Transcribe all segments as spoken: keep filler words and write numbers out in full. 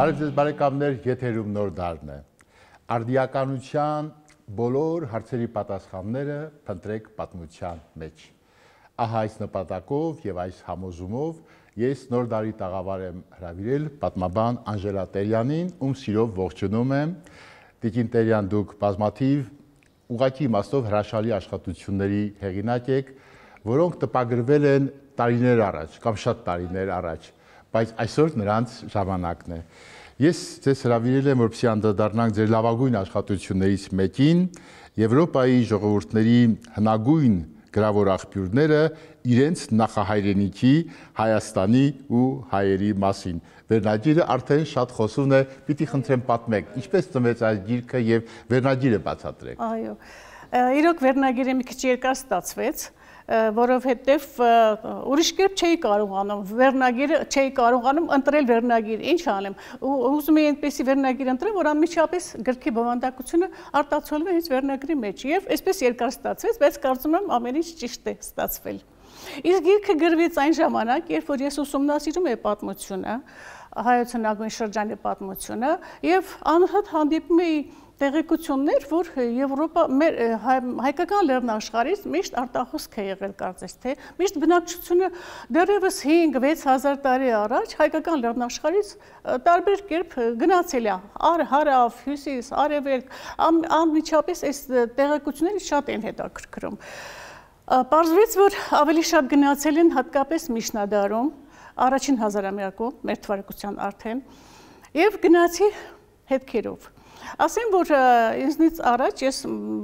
Բարև ձեզ բարեկամներ, եթերում նոր դարն է։ Արդիականության բոլոր հարցերի պատասխանները փնտրեք պատմության մեջ։ Ահա այս նպատակով եւ այս համոզումով ես նոր դարի տաղավար եմ հրավիրել պատմաբան Անժելա Տերյանին, ում սիրով ողջունում եմ։ Տիկին Տերյան, դուք բազմաթիվ ուղղակի իմաստով հրաշալի աշխատությունների հեղինակ եք, որոնք տպագրվել են տարիներ առաջ կամ շատ տարիներ առաջ, բայց այսօր նրանց ժամանակն է։ Ես ձեզ հրավիրել եմ, որպեսզի անդրադառնանք ձեր լավագույն աշխատություններից մեկին, Եվրոպայի ժողովուրդների հնագույն գրավոր աղբյուրները իրենց նախահայրենիքի Հայաստանի ու հայերի մասին։ Վերնագիրը արդեն շատ խոսուն է, պիտի խնդրեմ պատմեք, ինչպես ծնվեց այս գիրքը եւ վերնագիրը բացատրեք։ Այո, իրոք վերնագիրը մի քիչ երկար ստացվեց, որովհետև ուրիշ կերպ չէի կարողանում, վերնագիրը չէի կարողանում ընտրել վերնագիր, ինչ անեմ, ուզում էի այնպեսի վերնագիր ընտրեմ, որ անմիջապես գրքի բովանդակությունը արտացոլվի հենց վերնագրի մեջ, եւ այսպես երկար ստացվեց, բայց կարծում եմ ամեն ինչ ճիշտ է ստացվել։ Իսկ գիրքը գրվեց այն ժամանակ, երբ որ ես ուսումնասիրում էի պատմությունը, հայոց հնագույն շրջանի պատմությունը, եւ անհատ հանդիպում էի տեղեկություններ, որ Եվրոպա մեր հայկական լեռնաշխարհից միշտ արտախոսք է եղել, կարծես թե միշտ բնակչությունը դեռևս հինգ-վեց հազար տարի առաջ հայկական լեռնաշխարհից տարբեր կերպ գնացել է հարավ, հյուսիս, արևելք, անմիջապես այս տեղեկությունները շատ են հետաքրքրում։ Պարզվեց, որ ավելի շատ գնացել են հատկապես միջնադարում, առաջին հազարամյակում, մեր թվարկության արդեն, եւ գնացի հետքերով։ Ասեմ, որ ինձնից առաջ ես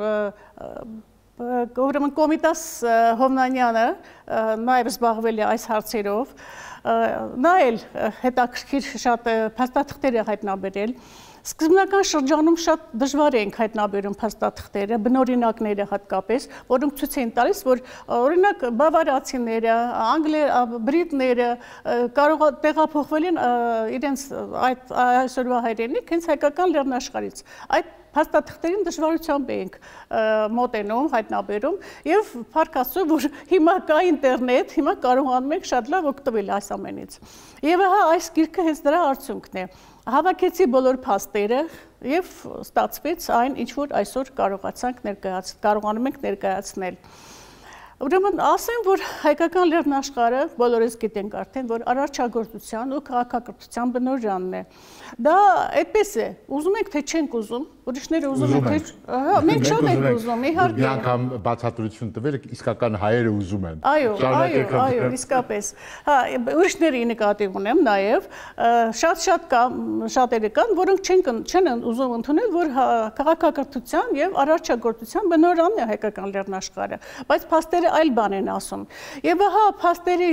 ուրեմն Կոմիտաս Հովնանյանը նաև զբաղվել է այս հարցերով, նա էլ հետաքրքիր շատ փաստաթղթեր է հայտնաբերել։ Սկզբնական շրջանում շատ դժվար ենք հայտնաբերում փաստաթղթերը, բնօրինակները հատկապես, որոնք ցույց են տալիս, որ օրինակ բավարացիները, բրիտները կարող տեղափոխվել են իրենց այդ այսօրվա հայրենիք հենց հայկական լեռնաշխարհից։ Այդ փաստաթղթերին դժվարությամբ ենք մոտենում, հայտնաբերում եւ փառք Աստծո, որ հիմա կա ինտերնետ, հիմա կարողանում ենք շատ լավ օգտվել այս ամենից։ Եվ ահա այս գիրքը հենց դրա արդյունքն է։ Հավաքեցի բոլոր փաստերը եւ ստացվեց այն, ինչ որ այսօր կարողացանք ներկայացնել, կարողանում ենք ներկայացնել։ Ուրեմն ասեմ, որ հայկական լեռնաշխարհը բոլորս գիտենք արդեն, որ արարչագործության ու քաղաքակրթության բնօրանն է։ Դա այդպես է, ուզում ենք թե չենք ուզում, ուրիշները ուզում են թե, ահա, մենք շատ ենք ուզում, իհարկե։ Մի անգամ բացատրություն տվել եք, իսկական հայերը ուզում են։ Այո, այո, այո, իսկապես։ Հա, ուրիշների նկատի ունեմ նաև, շատ-շատ կա, շատերը կան, որոնք չեն չեն ուզում ընդունել, որ քաղաքակրթության եւ արարչագործության բնօրանն է հայկական լեռնաշխարհը, բայց փաստերը այլ բան են ասում։ Եվ ահա փաստերի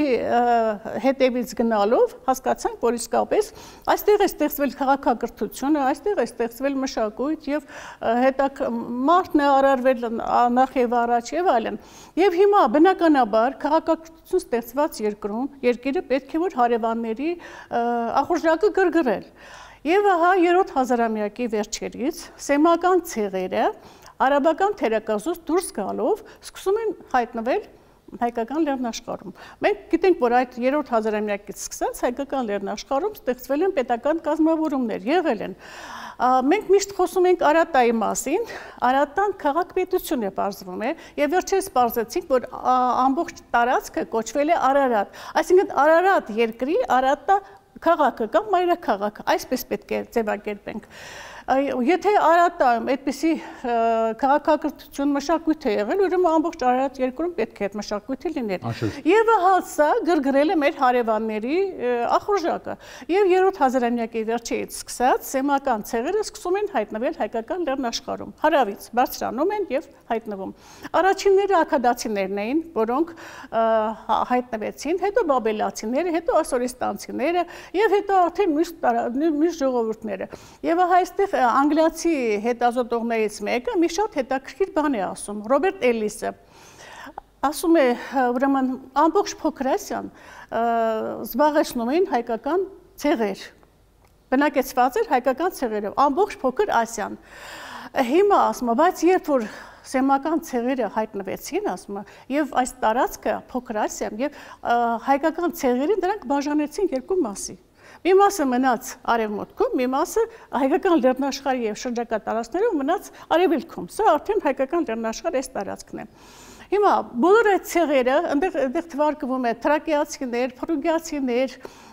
հետևից գնալով հասկացանք, որ իսկապես այստեղ է ստեղծվել քաղաքակրթությունը, այստեղ է ստեղծվել մշակույթ եւ հետակ մարդն է արարվել նախ եւ առաջ եւ այլն։ Եվ հիմա բնականաբար քաղաքակրթություն ստեղծված երկրում երկիրը պետք է որ հարևանների ախորժակը գրգռել։ Եվ ահա երրորդ հազարամյակի վերջերից սեմական ցեղերը արաբական թերակղզուց դուրս գալով սկսում են հայտնվել հայկական լեռնաշխարհում։ Մենք գիտենք, որ այդ երրորդ հազարամյակից սկսած հայկական լեռնաշխարհում ստեղծվել են պետական կազմավորումներ, եղել են։ Մենք միշտ խոսում ենք Արատայի մասին, Արատան քաղաքպետություն է պարզվում է, եւ վերջերս պարզեցինք, որ ամբողջ տարածքը կոչվել է Արարատ, այսինքն Արարատ երկրի Արատա քաղաքը կամ մայրաքաղաքը, այսպես պետք է ձևակերպենք։ Եթե Արատայում այդպիսի քաղաքակրթություն մշակույթ է եղել, ուրեմն ամբողջ Արարատ երկրում պետք է այդ մշակույթը լիներ։ Եվ ահա սա գրգռել է մեր հարևանների ախորժակը։ Եվ երրորդ հազարամյակի վերջից սկսած սեմական ցեղերը սկսում են հայտնվել հայկական լեռնաշխարհում։ Հարավից բարձրանում են եւ հայտնվում։ Առաջինները աքադացիներն էին, որոնք հայտնվեցին, հետո բաբելացիները, հետո ասորիստանցիները եւ հետո արդեն մյուս ժողովուրդները։ Եվ ահա այստեղ անգլիացի հետազոտողներից մեկը մի շատ հետաքրքիր բան է ասում, Ռոբերտ Էլիսը։ Ասում է, ուրեմն ամբողջ Փոքր Ասիան զբաղեցնում էին հայկական ցեղեր։ Բնակեցված էր հայկական ցեղերով, ամբողջ Փոքր Ասիան։ Հիմա ասում, բայց երբ որ սեմական ցեղերը հայտնվեցին, ասում, եւ այս տարածքը Փոքր Ասիայում եւ հայկական ցեղերին դրանք բաժանեցին երկու մասի։ Մի մասը մնաց արևմուտքում, մի մասը հայկական լեռնաշխարհի եւ շրջակա տարածքներում մնաց արևելքում։ Սա արդեն հայկական լեռնաշխարհ այս տարածքն է։ Հիմա բոլոր այդ ցեղերը, այնտեղ այնտեղ թվարկվում է թրակիացիներ, փրուգիացիներ,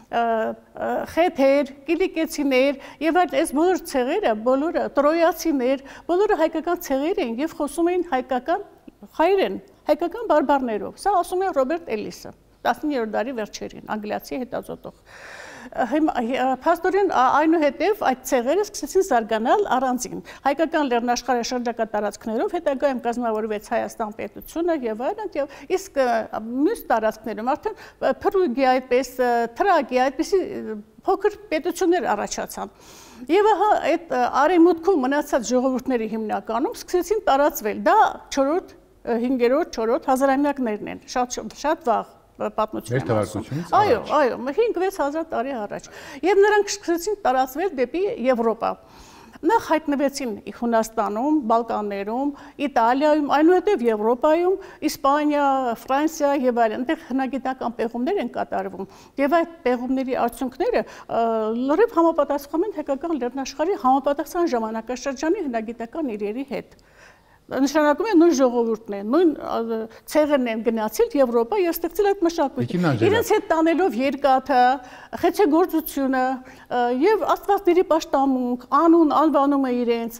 խեթեր, կիլիկեցիներ եւ այդ այս բոլոր ցեղերը, բոլորը տրոյացիներ, բոլորը հայկական ցեղեր են եւ խոսում էին հայկական հայերեն, հայկական բարբառներով։ Սա ասում է Ռոբերտ Էլիսը տասնիններորդ դարի վերջերին, անգլիացի հետազոտող։ Փաստորեն այնուհետև այդ ցեղերը սկսեցին զարգանալ առանձին։ Հայկական լեռնաշխարհի շրջակա տարածքներով հետագայում կազմավորվեց Հայաստան պետությունը եւ այլն, եւ իսկ մյուս տարածքներում արդեն Փրուգիա, այդպես Թրակիա, այդպիսի փոքր պետություններ առաջացան։ Եվ ահա այդ արևմուտքում մնացած ժողովուրդների հիմնականում սկսեցին տարածվել։ Դա չորրորդ, հինգերորդ, չորրորդ հազարամյակներն են, շատ շատ վաղ պատմություն։ Այո, այո, հինգ-վեց հազար տարի առաջ։ Եվ նրանք սկսեցին տարածվել դեպի Եվրոպա։ Նախ հայտնվեցին Հունաստանում, Բալկաններում, Իտալիայում, այնուհետև Եվրոպայում, Իսպանիա, Ֆրանսիա եւ այլն։ Այնտեղ հնագիտական պեղումներ են կատարվում։ Եվ այդ պեղումների արդյունքները լրիվ համապատասխանում են հայկական լեռնաշխարհի համապատասխան ժամանակաշրջանի հնագիտական իրերի հետ։ Նշանակում է նույն ժողովուրդն է, նույն ցեղերն են գնացել Եվրոպա եւ ստեղծել այդ մշակույթը։ Իրենց հետ տանելով երկաթը, խեցեգործությունը եւ աստվածների պաշտամունք, անուն, անվանումը իրենց։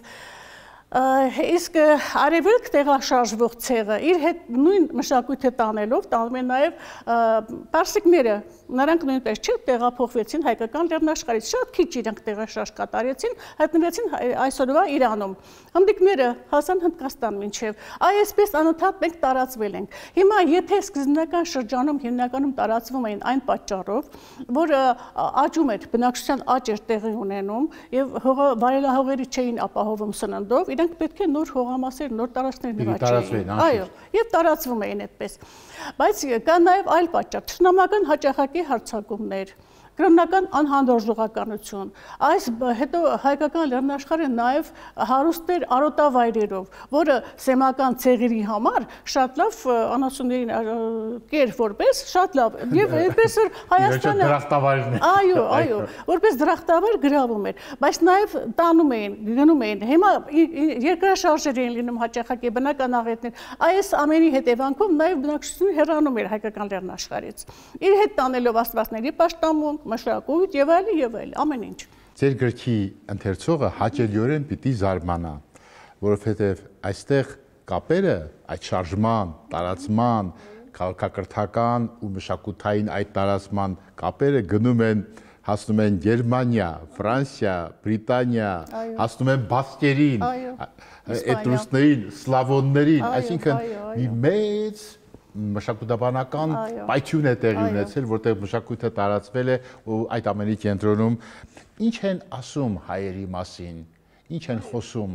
Իսկ արևելք տեղաշարժվող ցեղը իր հետ նույն մշակույթը տանելով տանում են նաև պարսիկները, նրանք նույնպես չտեղափոխվեցին հայկական լեռնաշխարհից, շատ քիչ իրենք տեղաշարժ կատարեցին, հայտնվեցին այսօրվա Իրանում։ Հնդիկները հասան Հնդկաստան մինչև, այսպես անընդհատ մենք տարածվել ենք։ Հիմա եթե սկզբնական շրջանում հիմնականում տարածվում էին այն պատճառով, որ աճում էր բնակչության աճ էր տեղի ունենում եւ վայելահողերը չէին ապահովում սննդով, իրենք պետք է նոր հողամասեր, նոր տարածքներ նվաճեին։ Այո, եւ տարածվում էին այդպես։ Բայց կա նաեւ այլ պատճառ, թշնամական հաճախակի հարձակումներ, կրոնական անհանդուրժողականություն։ Այս հետո հայկական լեռնաշխարհը նաև հարուստ էր արոտավայրերով, որը սեմական ցեղերի համար շատ լավ անասուններին կեր որպես շատ լավ եւ այդպես էր Հայաստանը դրախտավայրն է։ Այո, այո, որպես դրախտավայր գրավում էր, բայց նաև տանում էին, գնում էին։ Հիմա երկրաշարժեր էին լինում հաճախակի բնական աղետներ։ Այս ամենի հետևանքով նաև բնակչությունը հեռանում էր հայկական լեռնաշխարհից։ Իր հետ տանելով աստվածների պաշտամունք, մշակույթ եւ այլ եւ այլ ամեն ինչ։ Ձեր գրքի ընթերցողը հաճելիորեն պիտի զարմանա, որովհետեւ այստեղ կապերը այդ շարժման, տարածման, քաղաքակրթական ու մշակութային այդ տարածման կապերը գնում են հասնում են Գերմանիա, Ֆրանսիա, Բրիտանիա, հասնում են բասկերին, էտրուսներին, սլավոններին, այսինքն մի մեծ մշակութաբանական պայթյուն է տեղի ունեցել, որտեղ մշակույթը տարածվել է ու այդ ամենի կենտրոնում ինչ են ասում հայերի մասին, ինչ են խոսում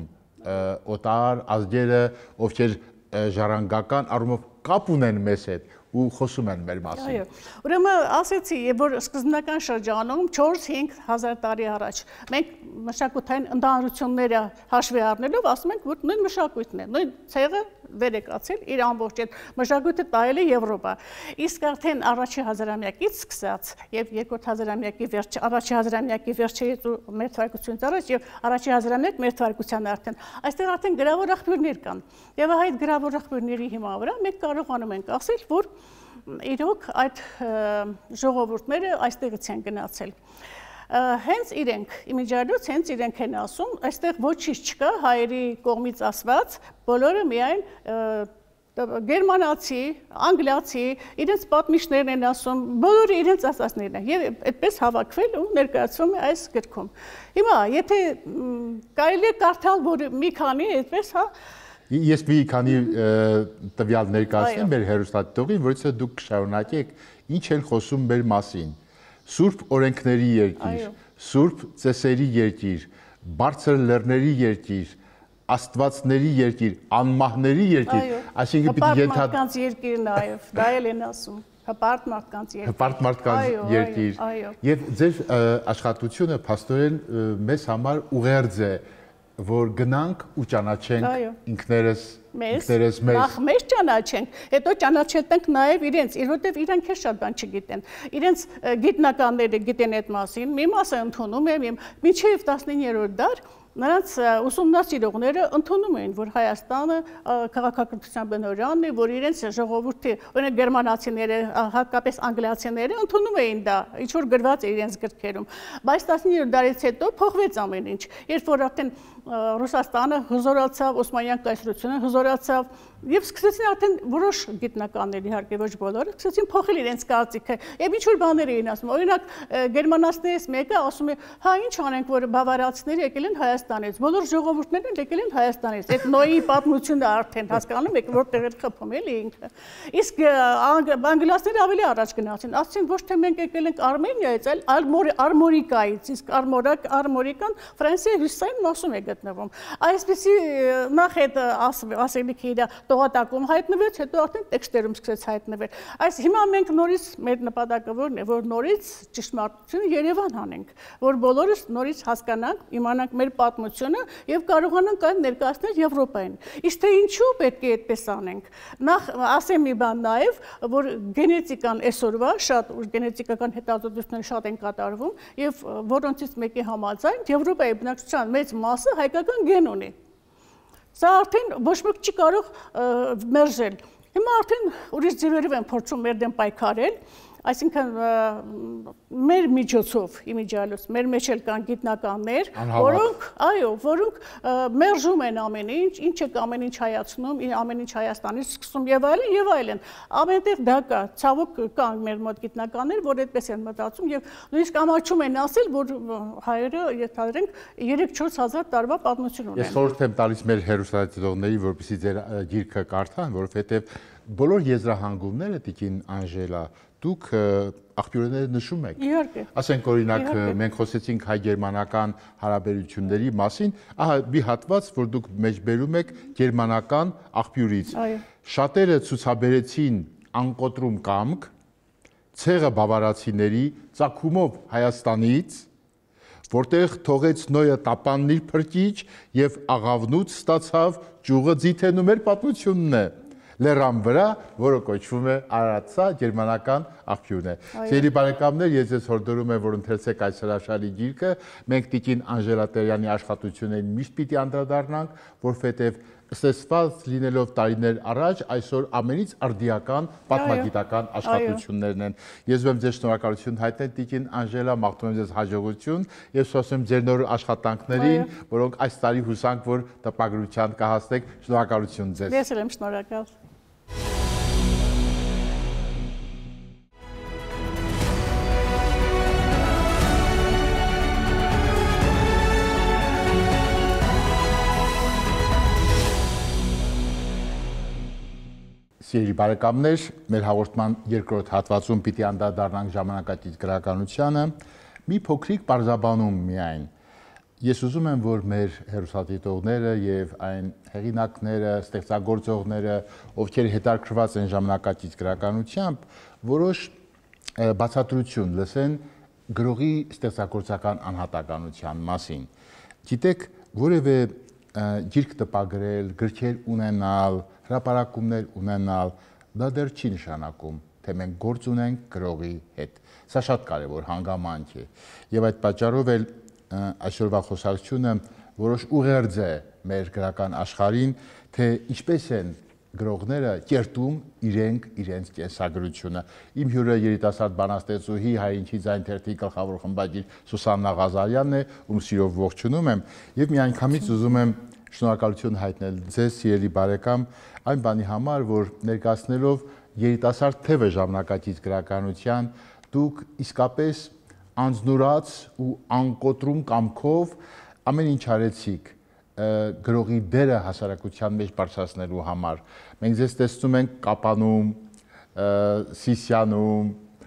օտար ազգերը, ովքեր ժառանգական առումով կապ ունեն մեզ հետ ու խոսում են մեր մասին։ Այո, ուրեմն ասեցի, որ սկզբնական շրջանում չորս-հինգ հազար տարի առաջ մենք մշակութային ընդհանրությունները հաշվի առնելով ասում ենք, որ նույն մշակույթն է, նույն ցեղը վեր է կացել իր ամբողջ այդ մշակույթը տայել է Եվրոպա։ Իսկ արդեն առաջի հազարամյակից սկսած եւ երկրորդ հազարամյակի վերջ, առաջի հազարամյակի վերջերից ու մեր թվարկությունից առաջ եւ առաջի հազարամյակ մեր թվարկության արդեն այստեղ արդեն գրավոր աղբյուրներ կան։ Եվ այդ գրավոր աղբյուրների հիման վրա մենք կարողանում ենք ասել, որ իրոք այդ ժողովուրդները այստեղից են գնացել։ Հենց իրենք, իմիջիայլոց հենց իրենք են ասում, այստեղ ոչինչ չկա հայերի կողմից ասված, բոլորը միայն գերմանացի, անգլիացի, իրենց պատմիչներն են ասում, բոլորը իրենց ասածներն են եւ այդպես հավաքվել ու ներկայացվում է այս գրքում։ Հիմա, եթե կարելի է կարդալ, որ մի քանի այդպես, հա, Ես մի քանի տվյալ ներկայացնեմ մեր հեռուստադիտողին, որից դուք շարունակեք ինչ են խոսում մեր մասին։ Սուրբ օրենքների երկիր, սուրբ ծեսերի երկիր, բարձր լեռների երկիր, աստվածների երկիր, անմահների երկիր, այսինքն պիտի ենթադրենք մարդկանց երկիր նաև, դա էլ են ասում։ Հպարտ մարդկանց երկիր։ Հպարտ մարդկանց երկիր։ Եվ ձեր աշխատությունը փաստորեն մեզ համար ուղերձ է որ գնանք ու ճանաչենք ինքներս ինքներս մեզ։ Նախ մեզ ճանաչենք, հետո ճանաչենք նաև իրենց, որովհետև իրանք էլ շատ բան չգիտեն։ Իրենց գիտնականները գիտեն այդ մասին, մի մասը ընդունում են, մինչև տասնիններորդ դար նրանց ուսումնասիրողները ընդունում էին, որ Հայաստանը քաղաքակրթության բնօրյանն է, որ իրենց ժողովուրդի, օրինակ գերմանացիները, հատկապես անգլիացիները ընդունում էին դա, ինչ որ գրված է իրենց գրքերում։ Բայց տասնիններորդ դարից հետո փոխվեց ամեն ինչ։ Երբ որ արդեն Ռուսաստանը հզորացավ, Օսմանյան կայսրությունը հզորացավ, եւ սկսեցին արդեն որոշ գիտնականներ, իհարկե ոչ բոլորը, սկսեցին փոխել իրենց կարծիքը։ Եվ ինչ որ բաներ էին ասում։ Օրինակ գերմանացիներից մեկը ասում է, հա ինչ անենք, որ բավարարացիները եկել են Հայաստանից, բոլոր ժողովուրդներն եկել են Հայաստանից։ Այդ Նոյի պատմությունը արդեն հասկանում եք, որտեղ էր խփում էլի ինքը։ Իսկ անգլիացիները ավելի առաջ գնացին, ասացին ոչ թե մենք եկել ենք Արմենիայից, այլ Արմորիկայից, իսկ Արմորակ Արմորիկան Ֆրանսիայի հյուսիսային մասում է գտնվում։ Այսպեսի նախ այդ ասելիքը իր տողատակում հայտնվեց, հետո արդեն տեքստերում սկսեց հայտնվել։ Այս հիմա մենք նորից մեր նպատակը որն է, որ նորից ճշմարտությունը Երևան անենք, որ բոլորս նորից հասկանանք, իմանանք մեր պատմությունը եւ կարողանանք այն ներկայացնել Եվրոպային։ Իսկ թե ինչու պետք է այդպես անենք։ Նախ ասեմ մի բան նաեւ, որ գենետիկան այսօրվա շատ գենետիկական հետազոտություններ շատ են կատարվում եւ որոնցից մեկի համաձայն Եվրոպայի բնակչության մեծ մասը հայկական գեն ունի։ Սա արդեն ոչ մեկ չի կարող մերժել։ Հիմա արդեն ուրիշ ձևերով են փորձում մեր դեմ պայքարել, այսինքն մեր միջոցով իմիջիալոց, մեր մեջ էլ կան գիտնականներ, որոնք, այո, որոնք մերժում են ամեն ինչ, ինչ է ամեն ինչ հայացնում, ամեն ինչ Հայաստանից սկսում եւ այլն եւ այլն։ Ամենտեղ դա կա, ցավոք կան մեր մոտ գիտնականներ, որ այդպես են մտածում եւ նույնիսկ ամաչում են ասել, որ հայերը, եթե երեք-չորս հազար տարվա պատմություն ունեն։ Ես խորհուրդ եմ տալիս մեր հերոստատիտողների, որպեսզի ձեր գիրքը կարդան, որովհետեւ բոլոր եզրահանգումները տիկին Անժելա դուք աղբյուրները նշում եք։ Իհարկե։ Ասենք օրինակ մենք խոսեցինք հայ-գերմանական հարաբերությունների մասին, ահա մի հատված, որ դուք մեջբերում եք գերմանական աղբյուրից։ Շատերը ցուցաբերեցին անկոտրում կամք, ցեղը բավարարացիների ծագումով Հայաստանից, որտեղ թողեց Նոյը տապանն իր փրկիչ եւ աղավնուց ստացավ ճյուղը ձիթենում էր պատմությունն է։ Լեռան վրա, որը կոչվում է Արարատսա, գերմանական աղբյուրն է։ Սիրելի բարեկամներ, ես ձեզ հորդորում եմ, որ ընթերցեք այս հրաշալի գիրքը, մենք տիկին Անժելա Տերյանի աշխատություններին միշտ պիտի անդրադառնանք, որովհետև ստեսված լինելով տարիներ առաջ, այսօր ամենից արդիական պատմագիտական աշխատություններն են։ Ես ում ձեզ շնորհակալություն հայտնել տիկին Անժելա, մաղթում եմ ձեզ հաջողություն եւ սոսեմ ձեր նոր աշխատանքներին, որոնք այս տարի հուսանք, որ տպագրության կհասնեք։ Շնորհակալություն ձեզ։ Ես եմ շնորհակալ։ Սիրելի բարեկամներ, մեր հաղորդման երկրորդ հատվածում պիտի անդրադառնանք ժամանակակից գրականությանը, մի փոքրիկ բարձաբանում միայն։ Ես ուզում եմ, որ մեր հերոսատիտողները եւ այն հեղինակները, ստեղծագործողները, ովքեր հետաքրքրված են ժամանակակից գրականությամբ, որոշ բացատրություն լսեն գրողի ստեղծագործական անհատականության մասին։ Գիտեք, որևէ գիրք տպագրել, գրքեր ունենալ, հրապարակումներ ունենալ, դա դեռ չի նշանակում, թե մենք գործ ունենք գրողի հետ։ Սա շատ կարևոր հանգամանք է։ Եվ այդ պատճառով էլ այսօրվա խոսակցությունը որոշ ուղերձ է մեր գրական աշխարհին, թե ինչպես են գրողները կերտում իրենք իրենց կենսագրությունը։ Իմ հյուրը երիտասարդ բանաստեղծուհի Հայինչի ձայն թերթի գլխավոր խմբագիր Սուսաննա Ղազարյանն է, ում սիրով ողջունում եմ, եւ միանգամից ուզում եմ շնորհակալություն հայտնել ձեզ, սիրելի բարեկամ, այն բանի համար, որ ներկայացնելով երիտասարդ թևը ժամանակակից գրականության, դուք իսկապես անձնուրաց ու անկոտրում կամքով ամեն ինչ արեցիք գրողի դերը հասարակության մեջ բարձրացնելու համար։ Մենք ձեզ տեսնում ենք Կապանում, Սիսիանում,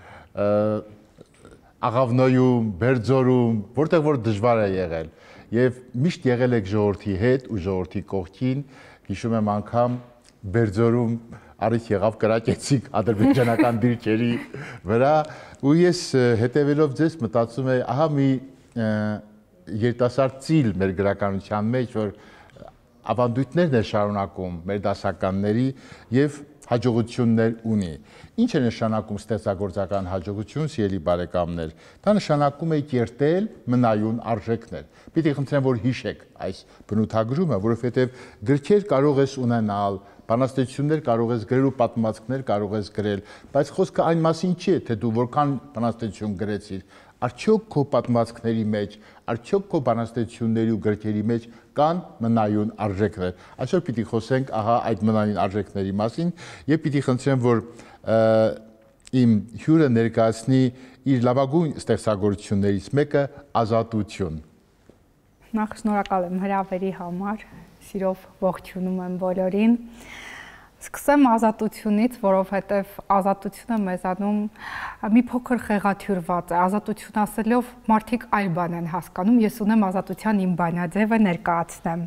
Աղավնոյում, Բերձորում, որտեղ որ դժվար է եղել։ Եվ միշտ եղել եք ժողովրդի հետ ու ժողովրդի կողքին, հիշում եմ անգամ Բերձորում առիթ եղավ կրակեցիք ադրբեջանական դիրքերի վրա ու ես հետևելով ձեզ մտածում եմ, ահա մի երիտասարդ ծիլ մեր գրականության մեջ, որ ավանդույթներն է շարունակում մեր դասականների եւ հաջողություններ ունի։ Ինչ է նշանակում ստեղծագործական հաջողություն, սիրելի բարեկամներ։ Դա նշանակում է կերտել մնայուն արժեքներ։ Պիտի խնդրեմ, որ հիշեք այս բնութագրումը, որովհետեւ գրքեր կարող ես ունենալ, բանաստեղծություններ կարող ես գրել ու պատմվածքներ կարող ես գրել, բայց խոսքը այն մասին չի, թե դու որքան բանաստեղծություն գրեցիր, արդյոք քո պատմվածքների մեջ, արդյոք քո բանաստեղծությունների ու գրքերի մեջ կան մնայուն արժեքներ։ Այսօր պիտի խոսենք ահա այդ մնայուն արժեքների մասին եւ պիտի խնդրեմ, որ իմ հյուրը ներկայացնի իր լավագույն ստեղծագործություններից մեկը ազատություն։ Նախ շնորհակալ եմ հրավերի համար, սիրով ողջունում եմ բոլորին։ Սկսեմ ազատությունից, որովհետև ազատությունը մեզանում մի փոքր խեղաթյուրված է։ Ազատություն ասելով մարդիկ այլ բան են հասկանում, ես ունեմ ազատության իմ բանաձևը ներկայացնեմ։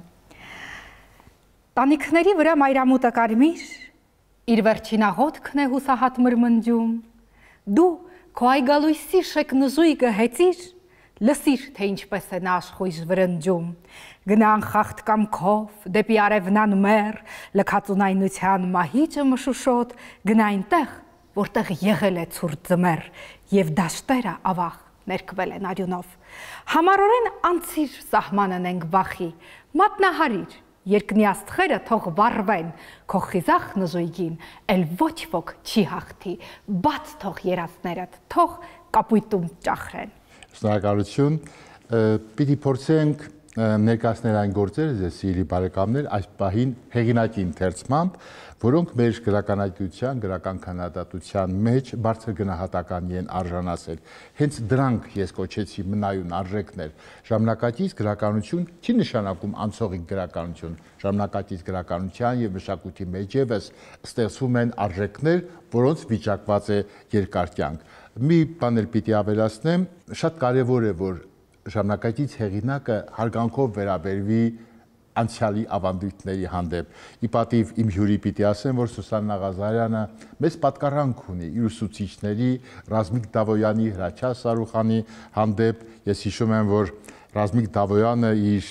Տանիքների վրա մայրամուտը կարմիր, իր վերջին աղոթքն է հուսահատ մրմնջում։ Դու քո այգալույսի շեկնզույգը հեծիր, լսիր, թե ինչպես է նա աշխույժ վրնջում, գնան խախտ կամքով, դեպի արևնան մեր, լքածունայնության մահիճը մշուշոտ, գնա այնտեղ, որտեղ եղել է ցուրտ ձմեռ, և դաշտերը ավաղ ներկվել են արյունով։ Համառորեն անցիր սահմանն ենք վախի, մատնահարիր, երկնի աստղերը թող վառվեն, քո խիզախ նզույգին, էլ ոչ ոք չի հաղթի, բաց թող երածներդ, թող կապույտում ճախրեն։ Շնորհակալություն, պիտի փորձենք ներկայացնել այն գործերը, ձեզ սիրելի բարեկամներ, այս պահին հեղինակի ընթերցմամբ, որոնք մեր գրականագիտության, գրական քննադատության մեջ բարձր գնահատականի են արժանացել։ Հենց դրանք ես կոչեցի մնայուն արժեքներ։ Ժամանակակից գրականություն չի նշանակում անցողիկ գրականություն։ Ժամանակակից գրականության եւ մշակույթի մեջ եւս ստեղծվում են արժեքներ, որոնց վիճակված է երկար կյանք։ Մի բան էլ պիտի ավելացնեմ, շատ կարևոր է, որ ժամանակակից հեղինակը հարգանքով վերաբերվի անցյալի ավանդույթների հանդեպ։ Ի պատիվ իմ հյուրի պիտի ասեմ, որ Սուսաննա Ղազարյանը մեծ պատկառանք ունի իր ուսուցիչների Ռազմիկ Դավոյանի, Հրաչյա Սարուխանի հանդեպ։ Ես հիշում եմ, որ Ռազմիկ Դավոյանը իր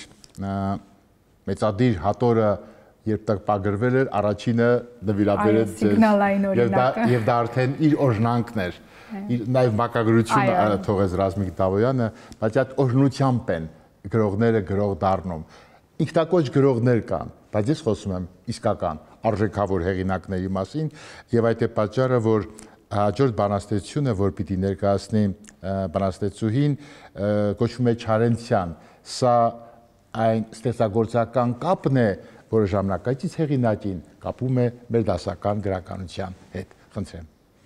մեծադիր հատորը երբ տպագրվել էր, առաջինը նվիրաբերեց ձեզ եւ դա արդեն իր օրհնանքն էր։ Նաև մակագրություն թողեց Ռազմիկ Դավոյանը, բայց այդ օրհնությամբ են գրողները գրող դառնում։ Ինքնակոչ գրողներ կան, բայց ես խոսում եմ իսկական արժեքավոր հեղինակների մասին եւ այդ է պատճառը, որ հաջորդ բանաստեղծությունը, որ պիտի ներկայացնի բանաստեղծուհին, կոչվում է Չարենցյան։ Սա այն ստեղծագործական կապն է, որը ժամանակակից հեղինակին կապում է մեր դասական գրականության հետ։ Խնդրեմ։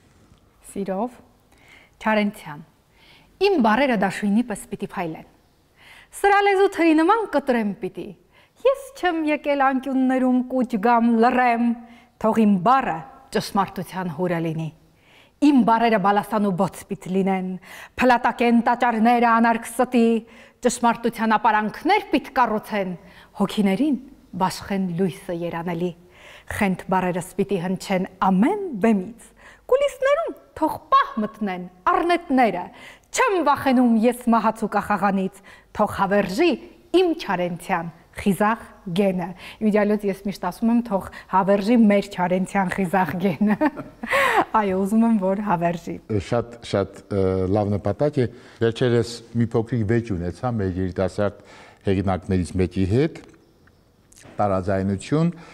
Սիրով Չարենցյան, իմ բարերը դաշույնի պես պիտի փայլեն, սրա լեզու թրի նման կտրեմ պիտի, ես չեմ եկել անկյուններում կուչ գամ լռեմ, թող իմ բարը ճշմարտության հուրը լինի, իմ բարերը բալասան ու բոց պիտ լինեն, փլատակեն տաճարները անարգ ստի, ճշմարտության ապարանքներ պիտ կառուցեն, հոգիներին բաշխեն լույսը երանելի, խենթ բարերս պիտի հնչեն ամեն բեմից, կուլիսներում թող պահ մտնեն առնետները, չեմ վախենում ես մահացու կախաղանից, թող հավերժի իմ Չարենցյան խիզախ գենը։ Իդեալոց ես միշտ ասում եմ, թող հավերժի մեր Չարենցյան խիզախ գենը։ Այո, ուզում եմ, որ հավերժի։ Շատ շատ լավ նպատակ է։ Վերջերս մի փոքրիկ վեճ ունեցա մեր երիտասարդ հեղինակներից մեկի հետ, տարաձայնություն։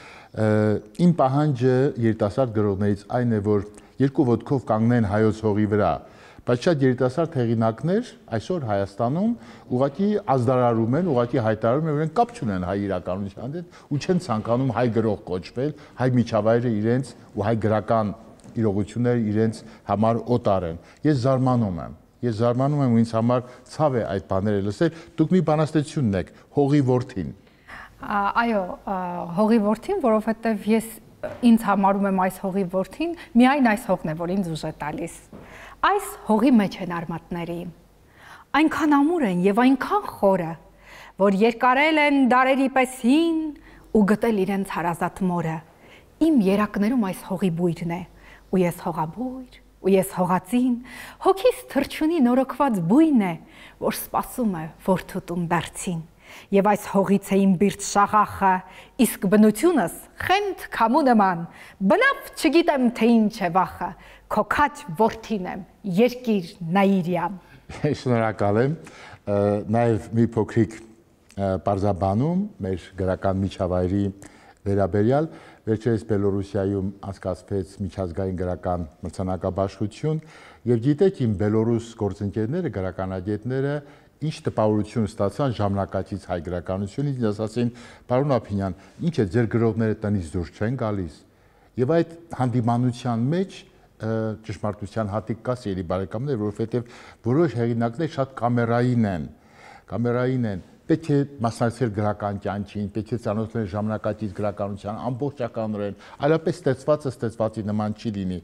Իմ պահանջը երիտասարդ գրողներից այն է, որ երկու ոտքով կանգնեն հայոց հողի վրա, բայց շատ երիտասարդ հեղինակներ այսօր Հայաստանում ուղղակի ազդարարում են, ուղղակի հայտարարում են, որ կապ չունեն հայ իրականության հետ ու չեն ցանկանում հայ գրող կոչվել, հայ միջավայրը իրենց ու հայ գրական իրողությունները իրենց համար օտար են։ Ես զարմանում եմ, ես զարմանում եմ ու ինձ համար ցավ է այդ բաները լսել։ Դուք մի բանաստեղծություն եք, Հողի որդին։ Այո, Հողի որդին, որովհետև ես ինձ համարում եմ այս հողի որդին, միայն այս հողն է, որ ինձ ուժ է տալիս։ Այս հողի մեջ են արմատների, այնքան ամուր են և այնքան խորը, որ երկարել են դարերի պես հին ու գտել իրենց հարազատ մորը։ Իմ երակներում այս հողի բույրն է, ու ես հողաբույր, ու ես հողացին, հոգիս թրջունի նորոգված բույն է, որ սպասում է որդուտում դարձին։ Եվ այս հողից է իմ բիրտ շաղախը, իսկ բնությունս խենթ քամու նման, բնավ չգիտեմ, թե ինչ է վախը, քո քաչ որդին եմ, երկիր նայիրյան։ Շնորհակալ եմ, նաև մի փոքրիկ պարզաբանում մեր գրական միջավայրի վերաբերյալ, վերջերս Բելորուսիայում անցկացվեց միջազգային գրական մրցանակաբաշխություն, եւ գիտեք, իմ բելորուս գործընկերները, գրականագետները ինչ տպավորություն ստացան ժամանակակից հայ գրականությունից, ինձ ասացին, պարոն Ափինյան, ինչ է, ձեր գրողները տնից դուրս չեն գալիս։ Եվ այդ հանդիմանության մեջ ճշմարտության հատիկ կա, սիրելի բարեկամներ, որովհետև որոշ հեղինակներ շատ կամերային են, կամերային են, պետք է մասնակցել գրական կյանքին, պետք է ծանոթել ժամանակակից գրականության ամբողջականորեն, այլապես ստեղծվածը ստեղծվածի նման չի լինի։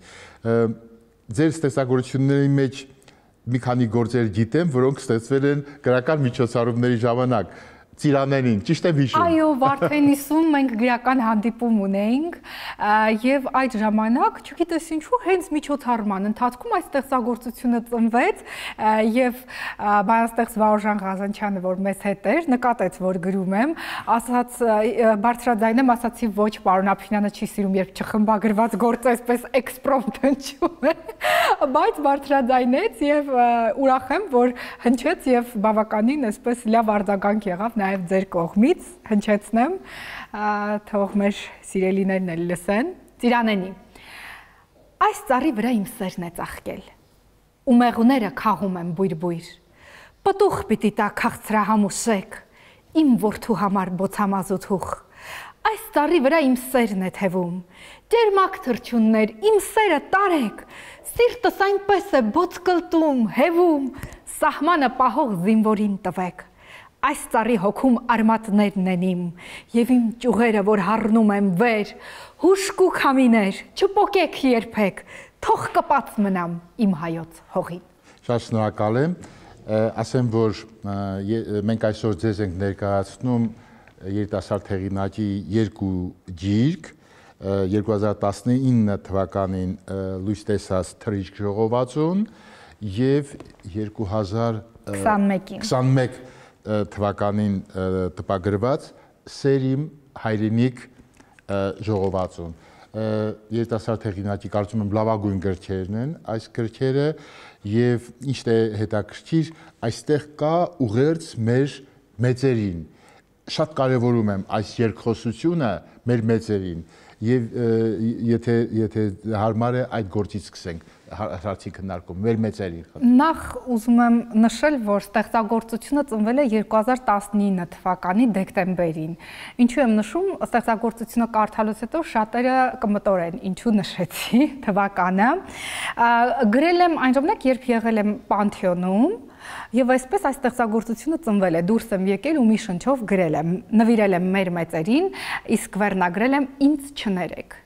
Ձեր ստեղծագործությունների մեջ մի քանի գործեր գիտեմ, որոնք ստեղծվել են գրական միջոցառումների ժամանակ։ Ծիրանենին, ճիշտ եմ հիշում։ Այո, Վարդենիսում մենք գրական հանդիպում ունեինք եւ այդ ժամանակ, չգիտես ինչու, հենց միջոցառման ընթացքում այս ստեղծագործությունը ծնվեց եւ բանաստեղծ Վարուժան Ղազանչյանը, որ մեզ հետ էր, նկատեց, որ գրում եմ, ասաց բարձրաձայն եմ, ասացի ոչ, պարոն Ափինյանը չի սիրում, երբ չխմբագրված գործ այսպես էքսպրոմտ հնչում է, բայց բարձրաձայնեց եւ ուրախ եմ, որ հնչեց եւ բավականին այսպես լավ արձագանք եղավ նաև ձեր կողմից, հնչեցնեմ, թող մեր սիրելիներն էլ լսեն, Ծիրանենի։ Այս ծառի վրա իմ սերն է ծաղկել, ու մեղուները քաղում եմ բույր-բույր, պտուղ պիտի տա քաղցրահամ ու շեք, իմ որդու համար բոցամազութուխ, այս ծառի վրա իմ սերն է թևում, ջերմակ թրջուններ, իմ սերը տարեք, սիրտս այնպես է բոց կլտում, հևում, սահմանը պահող զինվորին տվեք, այս ծառի հոգում արմատներն են իմ, և իմ ճուղերը, որ հառնում եմ վեր, հուշկ ու քամիներ, չպոկեք երբեք, թող կպած մնամ իմ հայոց հողին։ Շատ շնորհակալ եմ, ասեմ, որ մենք այսօր ձեզ ենք ներկայացնում երիտասարդ հեղինակի երկու գիրք, երկու հազար տասնինը թվականին լույս տեսած Թրիչք ժողովածուն և երկու հազար քսանմեկ թվականին տպագրված Սերիմ հայրենիք ժողովածուն։ Երիտասարդ հեղինակի կարծում եմ լավագույն գրքերն են այս գրքերը եւ ինչ է հետաքրքիր, այստեղ կա ուղերձ մեր մեծերին։ Շատ կարևորում եմ այս երկխոսությունը մեր մեծերին եւ եթե եթե հարմար է այդ գործից սկսենք հարցի քննարկում մեր մեծերին։ Նախ ուզում եմ նշել, որ ստեղծագործությունը ծնվել է երկու հազար տասնինը թվականի դեկտեմբերին։ Ինչու եմ նշում, ստեղծագործությունը կարդալուց հետո շատերը կմտորեն, ինչու նշեցի թվականը։ Գրել եմ այն ժամանակ, երբ եղել եմ Պանթեոնում, եւ այսպես այս ստեղծագործությունը ծնվել է, դուրս եմ եկել ու մի շնչով գրել եմ, նվիրել եմ մեր մեծերին, իսկ վերնագրել եմ ինձ չներեք։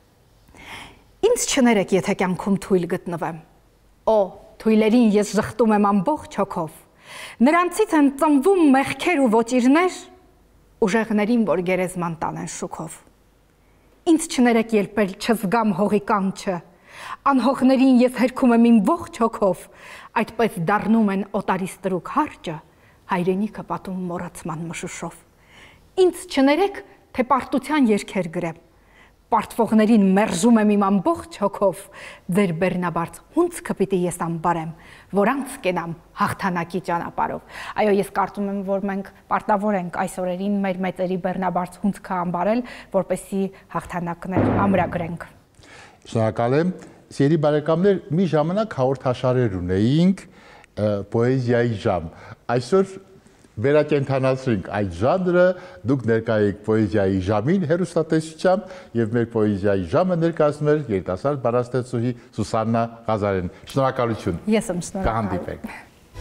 Ինձ չներեք, եթե կյանքում թույլ գտնվեմ։ Օ, թույլերին ես ժխտում եմ ամբողջ հոգով։ Նրանցից են ծնվում մեղքեր ու ոճիրներ, ուժեղներին, որ գերեզման տանեն շուքով։ Ինձ չներեք, երբ էլ չզգամ հողի կանչը, անհողներին ես հերքում եմ իմ ողջ հոգով, այդպես դառնում են օտարի ստրուկ հարճը, հայրենիքը պատում մոռացման մշուշով։ Ինձ չներեք, թե պարտության երգեր գրեմ, պարտվողներին մերժում եմ իմ ամբողջ հոգով, ձեր բեռնաբարձ հունցքը պիտի ես անբարեմ, որ անց կենամ հաղթանակի ճանապարհով։ Այո, ես կարծում եմ, որ մենք պարտավոր ենք այս օրերին մեր մեծերի բեռնաբարձ հունցքը անբարել, որպեսզի հաղթանակներ ամրագրենք։ Շնորհակալ եմ։ Սիրելի բարեկամներ, մի ժամանակ հաղորդաշարեր ունեինք պոեզիայի ժամ։ Այսօր վերակենդանացրինք այդ ժանրը, դուք ներկա եք պոեզիայի ժամին հեռուստատեսությամբ եւ մեր պոեզիայի ժամը ներկայացնում էր երիտասարդ բանաստեղծուհի Սուսաննա Ղազարեն։ Շնորհակալություն։ Ես եմ շնորհակալ։ Կհանդիպենք։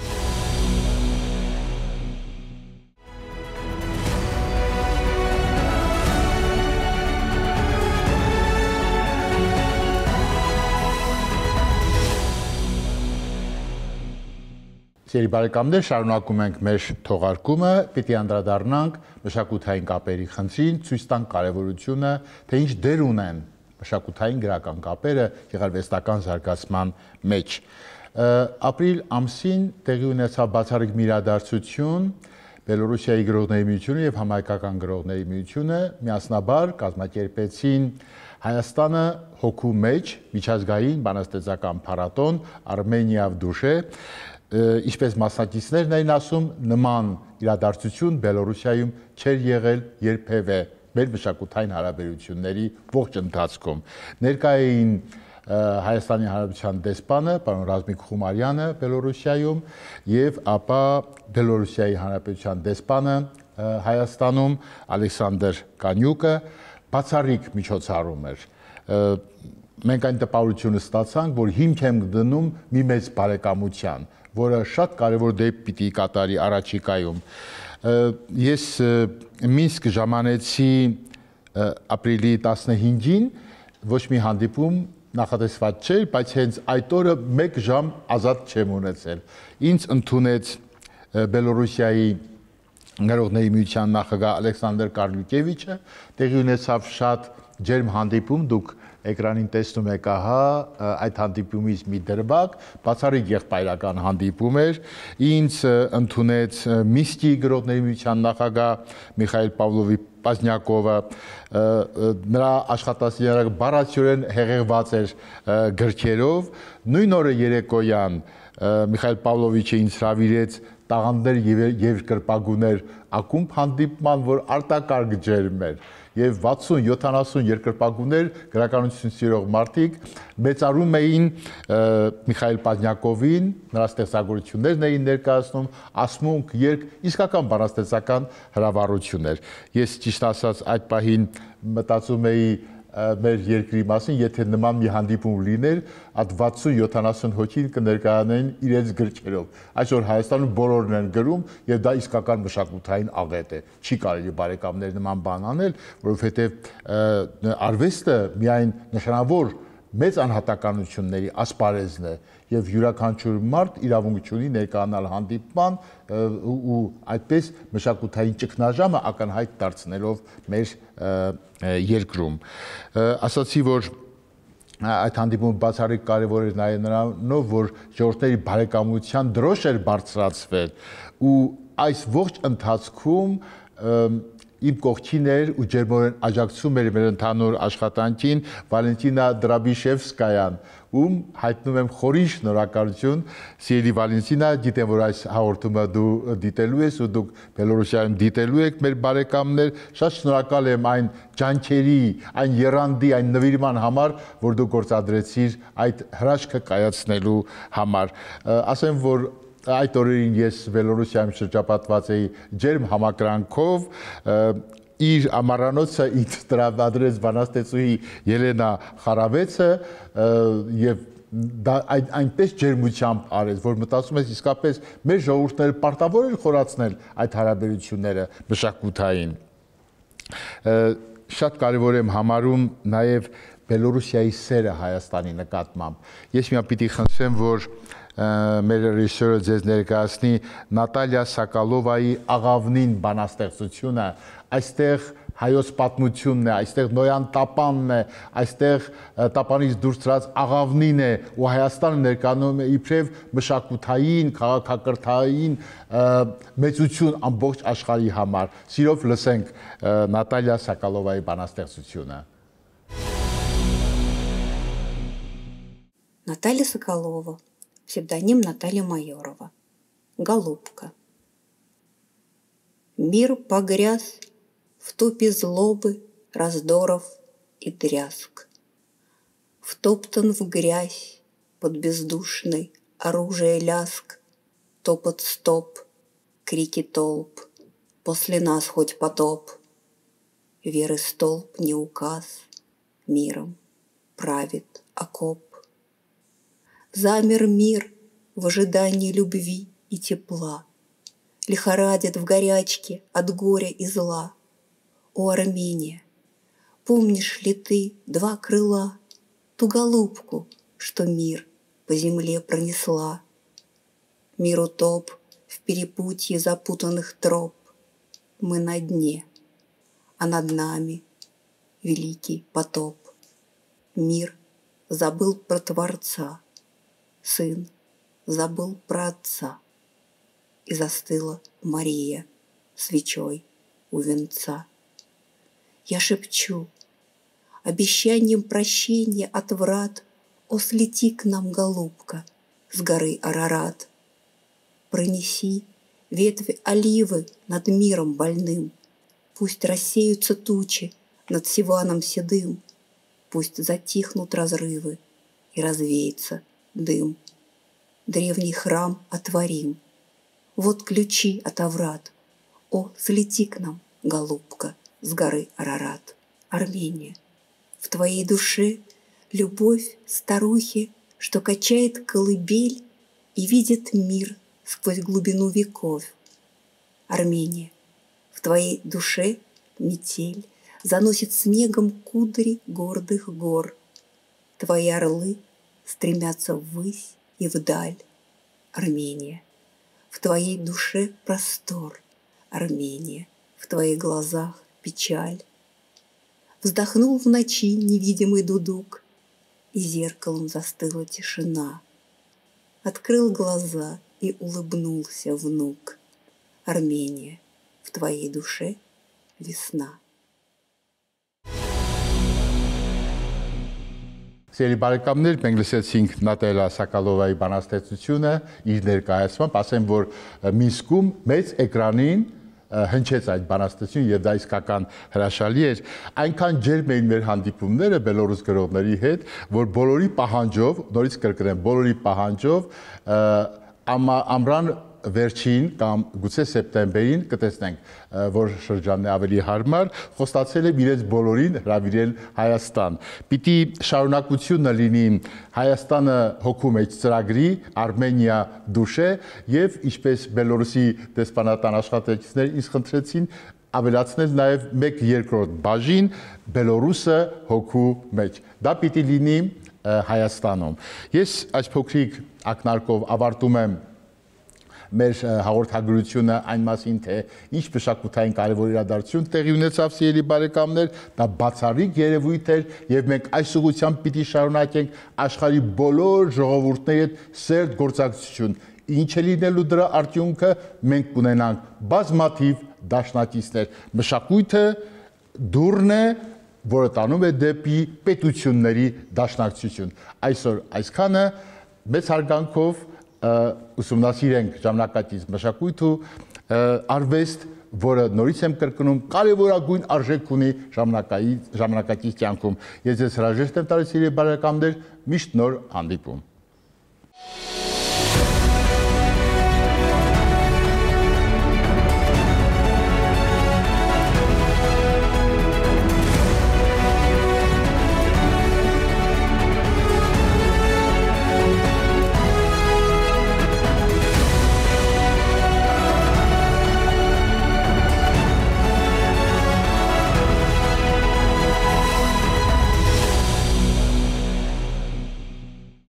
Սիրելի բարեկամներ, շարունակում ենք մեր թողարկումը, պիտի անդրադառնանք մշակութային կապերի խնդրին, ցույց տանք կարևորությունը, թե ինչ դեր ունեն մշակութային գրական կապերը գեղարվեստական զարգացման մեջ։ Ապրիլ ամսին տեղի ունեցավ բացառիկ մի իրադարձություն, Բելոռուսիայի գրողների միությունը եւ համայնքական գրողների միությունը միասնաբար կազմակերպեցին Հայաստանը հոգու մեջ միջազգային բանաստեղծական փառատոն Armenia v Duše, ինչպես մասնակիցներն էին ասում, նման իրադարձություն Բելոռուսիայում չէր եղել երբևէ մեր մշակութային հարաբերությունների ողջ ընթացքում։ Ներկա էին Հայաստանի Հանրապետության դեսպանը, պարոն Ռազմիկ Խումարյանը Բելոռուսիայում եւ ապա Բելոռուսիայի Հանրապետության դեսպանը Հայաստանում Ալեքսանդր Կանյուկը բացառիկ միջոցառում էր։ Մենք այն տպավորությունը ստացանք, որ հիմք եմ դնում մի մեծ բարեկամության, որը շատ կարևոր դեպք պիտի կատարի առաջիկայում։ Ես Մինսկ ժամանեցի ապրիլի տասնհինգին, ոչ մի հանդիպում նախատեսված չէր, բայց հենց այդ օրը մեկ ժամ ազատ չեմ ունեցել։ Ինձ ընդունեց Բելոռուսիայի գրողների միության նախագահ Ալեքսանդր Կարլյուկևիչը, տեղի ունեցավ շատ ջերմ հանդիպում, դուք էկրանին տեսնում եք, ահա այդ հանդիպումից մի դրվագ, բացառիկ եղբայրական հանդիպում էր, ինձ ընդունեց Մինսկի գրողների միության նախագահ Միխայել Պավլովի Պազնյակովը, նրա աշխատասենյակը բառացիորեն հեղեղված էր գրքերով, նույն օրը երեկոյան Միխայել Պավլովիչը ինձ հրավիրեց տաղանդներ եւ կրպագուներ ակումբ հանդիպման, որ արտակարգ ջերմ էր եւ վաթսուն յոթանասուն երկրպագուներ գրականություն սիրող մարդիկ մեծարում էին Միխայել Պազնյակովին, նրա ստեղծագործություններն էին ներկայացնում, ասմունք, երգ, իսկական բանաստեղծական հրավառություն էր։ Ես ճիշտ ասած այդ պահին մտածում էի մեր երկրի մասին, եթե նման մի հանդիպում լիներ, այդ վաթսուն յոթանասուն հոգին կներկայանային իրենց գրքերով։ Այսօր Հայաստանում բոլորն են գրում եւ դա իսկական մշակութային աղետ է։ Չի կարելի բարեկամներ նման բան անել, որովհետեւ արվեստը միայն նշանավոր մեծ անհատականությունների ասպարեզն է եւ յուրաքանչյուր մարդ իրավունք ունի ներկայանալ հանդիպման ու այդպես մշակութային ճգնաժամը ակնհայտ դարձնելով մեր երկրում։ Ասացի, որ այդ հանդիպումը բացառիկ կարևոր էր նաեւ նրանով, որ ժողովրդների բարեկամության դրոշ էր բարձրացվել ու այս ողջ ընթացքում իմ կողքին էր ու ջերմորեն աջակցում էր մեր ընդհանուր աշխատանքին Վալենտինա Դրաբիշևսկայան, ում հայտնում եմ խորին շնորհակալություն։ Սիրելի Վալենտինա, գիտեմ, որ այս հաղորդումը դու դիտելու ես ու դուք Բելոռուսիայում դիտելու եք մեր բարեկամներ, շատ շնորհակալ եմ այն ջանքերի, այն եռանդի, այն նվիրման համար, որ դու գործադրեցիր այդ հրաշքը կայացնելու համար։ Ասեմ, որ այդ օրերին ես Բելոռուսիայում շրջապատված էի ջերմ համակրանքով, իր ամառանոցը ինձ տրամադրեց բանաստեղծուհի Ելենա Խարավեցը եւ դա այնպես ջերմությամբ արեց, որ մտածում ես իսկապես մեր ժողովուրդները պարտավոր են խորացնել այդ հարաբերությունները մշակութային։ Շատ կարևոր եմ համարում նաեւ Բելոռուսիայի սերը Հայաստանի նկատմամբ։ Ես միա պիտի խնդրեմ, որ մեր ռեժիսորը ձեզ ներկայացնի Նատալիա Սակալովայի Աղավնին բանաստեղծությունը, այստեղ հայոց պատմությունն է, այստեղ Նոյան Տապանն է, այստեղ Տապանից դուրս ծրած Աղավնին է ու Հայաստանը ներկայանում է իբրև մշակութային, քաղաքակրթային մեծություն ամբողջ աշխարհի համար։ Սիրով լսենք Նատալիա Սակալովայի բանաստեղծությունը։ Наталья Соколова, псевдоним Наталья Майорова. Голубка. Мир погряз в топе злобы, раздоров и тряск. Втоптан в грязь под бездушный оружие ляск, топот стоп, крики толп, после нас хоть потоп. Веры столб не указ, миром правит окоп. Замер мир в ожидании любви и тепла, лихорадит в горячке от горя и зла. О, Армения, помнишь ли ты два крыла, ту голубку, что мир по земле пронесла? Мир утоп в перепутье запутанных троп. Мы на дне, а над нами великий потоп. мир забыл про Творца, сын забыл про отца, и застыла Мария свечой у венца. Я шепчу, обещанием прощения от врат: о, слети к нам, голубка, с горы Арарат. Пронеси ветвь оливы над миром больным, пусть рассеются тучи над Сиваном седым, пусть затихнут разрывы и развеется дым. Древний храм отворим, вот ключи от оврат. О, слети к нам, голубка, с горы Арарат. Армения, в твоей душе любовь старухи, что качает колыбель и видит мир сквозь глубину веков. Армения, в твоей душе метель заносит снегом кудри гордых гор. Твои орлы стремятся ввысь и вдаль. Армения, в твоей душе простор. Армения, в твоих глазах печаль. Вздохнул в ночи невидимый дудук, и зеркалом застыла тишина. Открыл глаза и улыбнулся внук. Армения, в твоей душе весна. Սիրելի բարեկամներ, մենք լսեցինք Նատալիա Սակալովայի բանաստեղծությունը իր ներկայացմամբ, ասեմ, որ Մինսկում մեծ էկրանին հնչեց այդ բանաստեղծությունը եւ դա իսկական հրաշալի էր, այնքան ջերմ էին մեր հանդիպումները բելորուս գրողների հետ, որ բոլորի պահանջով, նորից կրկնեմ, բոլորի պահանջով ամռան վերջին կամ գուցե սեպտեմբերին կտեսնենք, որ շրջանն է ավելի հարմար, խոստացել եմ իրենց բոլորին հրավիրել Հայաստան։ Պիտի շարունակությունը լինի Հայաստանը հոգու մեջ ծրագրի, Արմենիա դուշե եւ ինչպես Բելորուսի դեսպանատան աշխատակիցներ ինձ խնդրեցին ավելացնել նաեւ մեկ երկրորդ բաժին Բելորուսը հոգու մեջ։ Դա պիտի լինի Հայաստանում։ Ես այս փոքրիկ ակնարկով ավարտում եմ մեր հաղորդագրությունը այն մասին, թե ինչ մշակութային կարևոր իրադարձություն տեղի ունեցավ, սիրելի բարեկամներ, դա բացառիկ երևույթ էր եւ մենք այս ուղղությամբ պիտի շարունակենք աշխարհի բոլոր ժողովուրդների հետ սերտ գործակցություն։ Ինչ է լինելու դրա արդյունքը, մենք կունենանք բազմաթիվ դաշնակիցներ։ Մշակույթը դուրն է, որը տանում է դեպի պետությունների դաշնակցություն։ Այսօր այսքանը մեծ հարգանքով ուսումնասիրենք ժամանակակից մշակույթ ու արվեստ, որը նորից եմ կրկնում, կարևորագույն արժեք ունի ժամանակակից կյանքում։ Ես ձեզ հրաժեշտ եմ տալիս, սիրելի բարեկամներ, միշտ նոր հանդիպում։